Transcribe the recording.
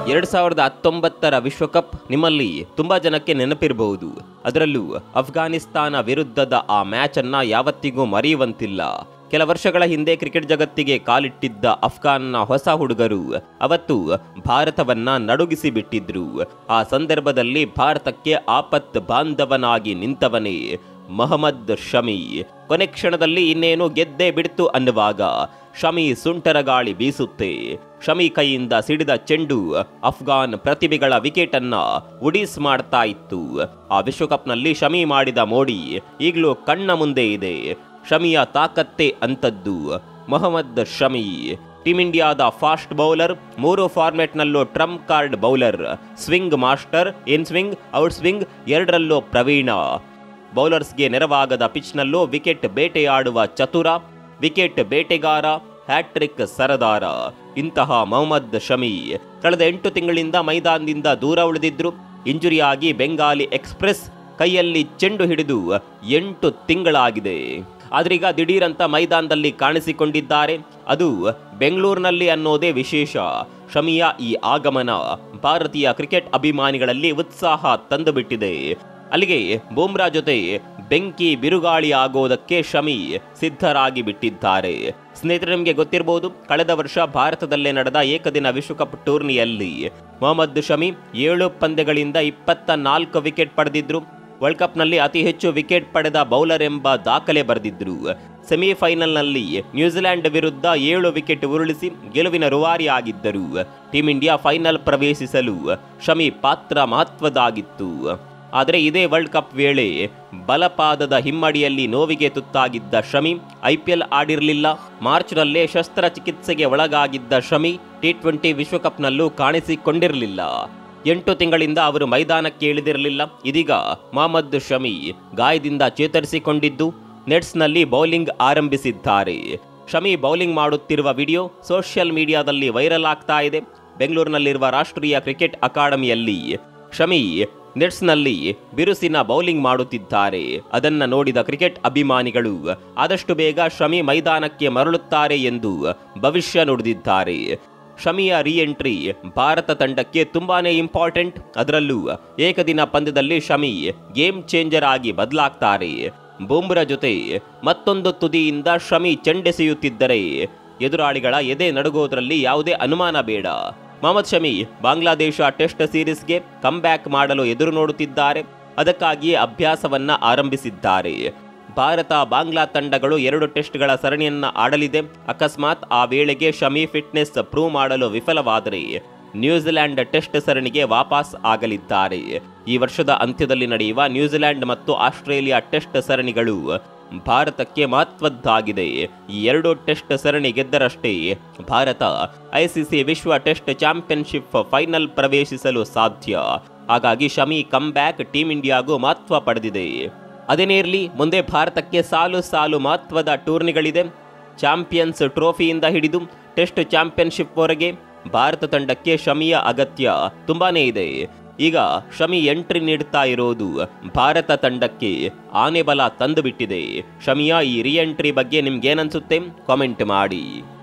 2019ರ ವಿಶ್ವಕಪ್ ನಿಮ್ಮಲ್ಲಿ ತುಂಬಾ ಜನಕ್ಕೆ ನೆನಪಿರಬಹುದು. ಅದರಲ್ಲೂ ಅಫ್ಘಾನಿಸ್ತಾನ ವಿರುದ್ಧದ ಆ ಮ್ಯಾಚ್ ಅನ್ನ ಯಾವತ್ತಿಗೂ ಮರೆಯುವಂತಿಲ್ಲ. ಕೆಲ ವರ್ಷಗಳ ಹಿಂದೆ ಕ್ರಿಕೆಟ್ ಜಗತ್ತಿಗೆ ಕಾಲಿಟ್ಟಿದ್ದ ಅಫ್ಘಾನ್ನ ಹೊಸ ಹುಡುಗರು ಅವತ್ತು ಭಾರತವನ್ನ ನಡುಗಿಸಿ ಬಿಟ್ಟಿದ್ರು. ಆ ಸಂದರ್ಭದಲ್ಲಿ ಭಾರತಕ್ಕೆ ಆಪತ್ ಬಾಂಧವನಾಗಿ ನಿಂತವನೇ ಮೊಹಮ್ಮದ್ ಶಮಿ. ಕೊನೆ ಕ್ಷಣದಲ್ಲಿ ಇನ್ನೇನು ಗೆದ್ದೇ ಬಿಡ್ತು ಅನ್ನುವಾಗ ಶಮಿ ಸುಂಟರ ಗಾಳಿ ಬೀಸುತ್ತೆ. ಶಮಿ ಕೈಯಿಂದ ಸಿಡಿದ ಚೆಂಡು ಅಫ್ಘಾನ್ ಪ್ರತಿಭೆಗಳ ವಿಕೆಟ್ ಅನ್ನ ಉಡೀಸ್ ಮಾಡ್ತಾ ಇತ್ತು. ಆ ವಿಶ್ವಕಪ್ನಲ್ಲಿ ಶಮಿ ಮಾಡಿದ ಮೋಡಿ ಈಗಲೂ ಕಣ್ಣ ಮುಂದೆ ಇದೆ. ಶಮಿಯ ತಾಕತ್ತೇ ಅಂತದ್ದು. ಮೊಹಮ್ಮದ್ ಶಮಿ ಟೀಂ ಇಂಡಿಯಾದ ಫಾಸ್ಟ್ ಬೌಲರ್, 3 ಫಾರ್ಮೆಟ್ನಲ್ಲೂ trump card bowler, swing master, in swing, out swing ಎರಡರಲ್ಲೂ ಪ್ರವೀಣ. ಬೌಲರ್ಸ್ಗೆ ನೆರವಾಗದ ಪಿಚ್ನಲ್ಲೂ ವಿಕೆಟ್ ಬೇಟೆಯಾಡುವ ಚತುರ, ವಿಕೆಟ್ ಬೇಟೆಗಾರ, ಹ್ಯಾಟ್ರಿಕ್ ಸರದಾರ. ಇಂತಹ ಮೊಹಮ್ಮದ್ ಶಮಿ ಕಳೆದ 8 ತಿಂಗಳಿಂದ ಮೈದಾನದಿಂದ ದೂರ ಉಳಿದಿದ್ರು. ಇಂಜುರಿಯಾಗಿ ಬೆಂಗಾಲಿ ಎಕ್ಸ್ಪ್ರೆಸ್ ಕೈಯಲ್ಲಿ ಚೆಂಡು ಹಿಡಿದು 8 ತಿಂಗಳಾಗಿದೆ. ಆದ್ರೀಗ ದಿಢೀರಂತ ಮೈದಾನದಲ್ಲಿ ಕಾಣಿಸಿಕೊಂಡಿದ್ದಾರೆ. ಅದು ಬೆಂಗಳೂರಿನಲ್ಲಿ ಅನ್ನೋದೇ ವಿಶೇಷ. ಶಮಿಯ ಈ ಆಗಮನ ಭಾರತೀಯ ಕ್ರಿಕೆಟ್ ಅಭಿಮಾನಿಗಳಲ್ಲಿ ಉತ್ಸಾಹ ತಂದುಬಿಟ್ಟಿದೆ. ಅಲ್ಲಿಗೆ ಬೂಮ್ರಾ ಜೊತೆ ಬೆಂಕಿ ಬಿರುಗಾಳಿ ಆಗೋದಕ್ಕೆ ಶಮಿ ಸಿದ್ಧರಾಗಿ ಬಿಟ್ಟಿದ್ದಾರೆ. ಸ್ನೇಹಿತರೆ, ನಿಮಗೆ ಗೊತ್ತಿರಬಹುದು, ಕಳೆದ ವರ್ಷ ಭಾರತದಲ್ಲೇ ನಡೆದ ಏಕದಿನ ವಿಶ್ವಕಪ್ ಟೂರ್ನಿಯಲ್ಲಿ ಮೊಹಮ್ಮದ್ ಶಮಿ 7 ಪಂದ್ಯಗಳಿಂದ 24 ವಿಕೆಟ್ ಪಡೆದಿದ್ರು. ವರ್ಲ್ಡ್ ಕಪ್ನಲ್ಲಿ ಅತಿ ಹೆಚ್ಚು ವಿಕೆಟ್ ಪಡೆದ ಬೌಲರ್ ಎಂಬ ದಾಖಲೆ ಬರೆದಿದ್ರು. ಸೆಮಿಫೈನಲ್ನಲ್ಲಿ ನ್ಯೂಜಿಲೆಂಡ್ ವಿರುದ್ಧ 7 ವಿಕೆಟ್ ಉರುಳಿಸಿ ಗೆಲುವಿನ ರೂವಾರಿಯಾಗಿದ್ದರು. ಟೀಂ ಇಂಡಿಯಾ ಫೈನಲ್ ಪ್ರವೇಶಿಸಲು ಶಮಿ ಪಾತ್ರ ಮಹತ್ವದಾಗಿತ್ತು. ಆದರೆ ಇದೇ ವರ್ಲ್ಡ್ ಕಪ್ ವೇಳೆ ಬಲಪಾದದ ಹಿಮ್ಮಡಿಯಲ್ಲಿ ನೋವಿಗೆ ತುತ್ತಾಗಿದ್ದ ಶಮಿ IPL ಆಡಿರಲಿಲ್ಲ. ಮಾರ್ಚ್ನಲ್ಲೇ ಶಸ್ತ್ರಚಿಕಿತ್ಸೆಗೆ ಒಳಗಾಗಿದ್ದ ಶಮಿ T20 ವಿಶ್ವಕಪ್ನಲ್ಲೂ ಕಾಣಿಸಿಕೊಂಡಿರಲಿಲ್ಲ. 8 ತಿಂಗಳಿಂದ ಅವರು ಮೈದಾನಕ್ಕೆ ಇಳಿದಿರಲಿಲ್ಲ. ಇದೀಗ ಮೊಹಮ್ಮದ್ ಶಮಿ ಗಾಯದಿಂದ ಚೇತರಿಸಿಕೊಂಡಿದ್ದು ನೆಟ್ಸ್ನಲ್ಲಿ ಬೌಲಿಂಗ್ ಆರಂಭಿಸಿದ್ದಾರೆ. ಶಮಿ ಬೌಲಿಂಗ್ ಮಾಡುತ್ತಿರುವ ವಿಡಿಯೋ ಸೋಷಿಯಲ್ ಮೀಡಿಯಾದಲ್ಲಿ ವೈರಲ್ ಆಗ್ತಾ ಇದೆ. ಬೆಂಗಳೂರಿನಲ್ಲಿರುವ ರಾಷ್ಟ್ರೀಯ ಕ್ರಿಕೆಟ್ ಅಕಾಡೆಮಿಯಲ್ಲಿ ಶಮಿ ನೆಟ್ಸ್ನಲ್ಲಿ ಬಿರುಸಿನ ಬೌಲಿಂಗ್ ಮಾಡುತ್ತಿದ್ದಾರೆ. ಅದನ್ನ ನೋಡಿದ ಕ್ರಿಕೆಟ್ ಅಭಿಮಾನಿಗಳು ಆದಷ್ಟು ಬೇಗ ಶಮಿ ಮೈದಾನಕ್ಕೆ ಮರಳುತ್ತಾರೆ ಎಂದು ಭವಿಷ್ಯ ನುಡಿದಿದ್ದಾರೆ. ಶಮಿಯ ರೀಎಂಟ್ರಿ ಭಾರತ ತಂಡಕ್ಕೆ ತುಂಬಾನೇ ಇಂಪಾರ್ಟೆಂಟ್. ಅದರಲ್ಲೂ ಏಕದಿನ ಪಂದ್ಯದಲ್ಲಿ ಶಮಿ ಗೇಮ್ ಚೇಂಜರ್ ಆಗಿ ಬದಲಾಗ್ತಾರೆ. ಬೂಮ್ರಾ ಜೊತೆ ಮತ್ತೊಂದು ತುದಿಯಿಂದ ಶಮಿ ಚೆಂಡೆಸೆಯುತ್ತಿದ್ದರೆ ಎದುರಾಳಿಗಳ ಎದೆ ನಡುಗೋದ್ರಲ್ಲಿ ಯಾವುದೇ ಅನುಮಾನ ಬೇಡ. ಮೊಹಮ್ಮದ್ ಶಮಿ ಬಾಂಗ್ಲಾದೇಶ ಟೆಸ್ಟ್ ಸೀರೀಸ್ಗೆ ಕಮ್ಬ್ಯಾಕ್ ಮಾಡಲು ಎದುರು ನೋಡುತ್ತಿದ್ದಾರೆ. ಅದಕ್ಕಾಗಿಯೇ ಅಭ್ಯಾಸವನ್ನ ಆರಂಭಿಸಿದ್ದಾರೆ. ಭಾರತ ಬಾಂಗ್ಲಾ ತಂಡಗಳು 2 ಟೆಸ್ಟ್ಗಳ ಸರಣಿಯನ್ನ ಆಡಲಿದೆ. ಅಕಸ್ಮಾತ್ ಆ ವೇಳೆಗೆ ಶಮಿ ಫಿಟ್ನೆಸ್ ಪ್ರೂವ್ ಮಾಡಲು ವಿಫಲವಾದರೆ ನ್ಯೂಜಿಲೆಂಡ್ ಟೆಸ್ಟ್ ಸರಣಿಗೆ ವಾಪಸ್ ಆಗಲಿದ್ದಾರೆ. ಈ ವರ್ಷದ ಅಂತ್ಯದಲ್ಲಿ ನಡೆಯುವ ನ್ಯೂಜಿಲೆಂಡ್ ಮತ್ತು ಆಸ್ಟ್ರೇಲಿಯಾ ಟೆಸ್ಟ್ ಸರಣಿಗಳು ಭಾರತಕ್ಕೆ ಮಹತ್ವದ್ದಾಗಿದೆ. ಈ 2 ಟೆಸ್ಟ್ ಸರಣಿ ಗೆದ್ದರಷ್ಟೇ ಭಾರತ ICC ವಿಶ್ವ ಟೆಸ್ಟ್ ಚಾಂಪಿಯನ್ಶಿಪ್ ಫೈನಲ್ ಪ್ರವೇಶಿಸಲು ಸಾಧ್ಯ. ಹಾಗಾಗಿ ಶಮಿ ಕಮ್ಬ್ಯಾಕ್ ಟೀಂ ಇಂಡಿಯಾಗೂ ಮಹತ್ವ ಪಡೆದಿದೆ. ಅದೇನೇ ಇರಲಿ, ಮುಂದೆ ಭಾರತಕ್ಕೆ ಸಾಲು ಸಾಲು ಮಹತ್ವದ ಟೂರ್ನಿಗಳಿದೆ. ಚಾಂಪಿಯನ್ಸ್ ಟ್ರೋಫಿಯಿಂದ ಹಿಡಿದು ಟೆಸ್ಟ್ ಚಾಂಪಿಯನ್ಶಿಪ್ವರೆಗೆ ಭಾರತ ತಂಡಕ್ಕೆ ಶಮಿಯ ಅಗತ್ಯ ತುಂಬಾನೇ ಇದೆ. ಈಗ ಶಮಿ ಎಂಟ್ರಿ ನೀಡುತ್ತಾ ಇರೋದು ಭಾರತ ತಂಡಕ್ಕೆ ಆನೆಬಲ ತಂದುಬಿಟ್ಟಿದೆ. ಶಮಿಯ ಈ ರೀಎಂಟ್ರಿ ಬಗ್ಗೆ ನಿಮ್ಗೇನನ್ಸುತ್ತೆ? ಕಾಮೆಂಟ್ ಮಾಡಿ.